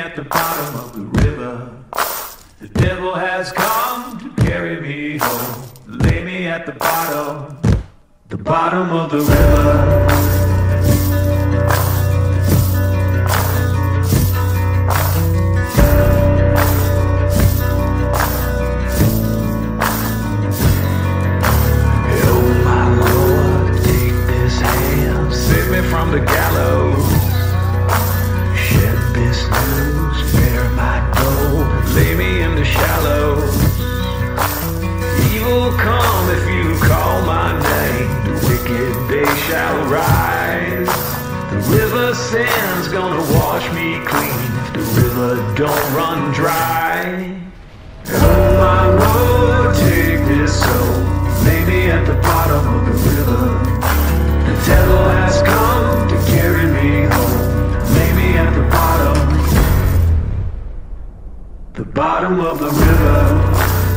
at the bottom of the river. The devil has come to carry me home. Lay me at the bottom of the river. From the gallows, shed this news, bear my gold, lay me in the shallows. Evil come if you call my name, the wicked they shall rise. The river sand's gonna wash me clean if the river don't run dry. Oh my Lord, take this soul, lay me at the bottom of the river. The devil has come to carry me home. Lay me at the bottom of the river.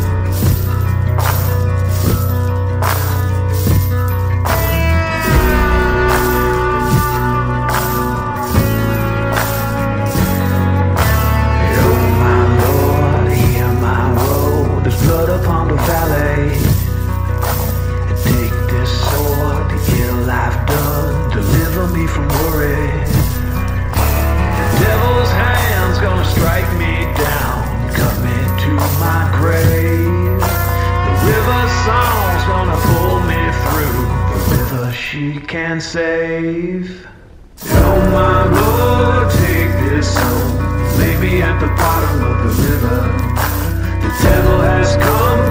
From worry, the devil's hand's gonna strike me down, cut me to my grave. The river song's gonna pull me through, the river she can save. Oh my Lord, take this soul, lay me at the bottom of the river. The devil has come